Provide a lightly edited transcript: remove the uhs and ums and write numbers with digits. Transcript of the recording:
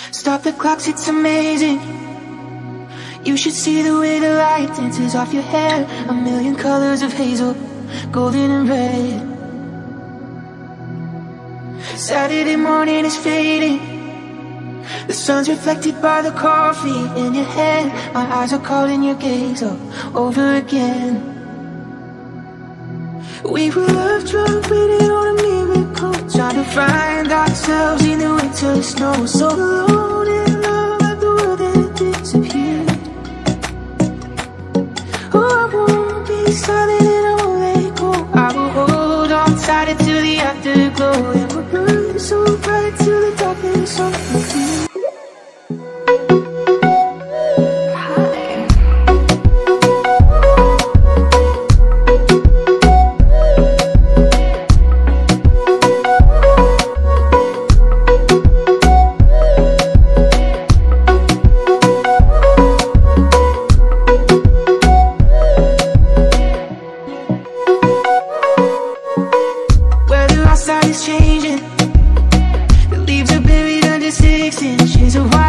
Stop the clocks, it's amazing. You should see the way the light dances off your hair. A million colors of hazel, golden and red. Saturday morning is fading. The sun's reflected by the coffee in your hand. My eyes are calling your gaze all over again. We were love drunk, waiting on a miracle, trying to find ourselves in the winter snow. So alone in love, like the world had disappeared. Oh, I won't be silent and I won't let go. I will hold on tight until the afterglow. And we'll burn so bright till the darkness of the field. Outside is changing. The leaves are buried under 6 inches of water.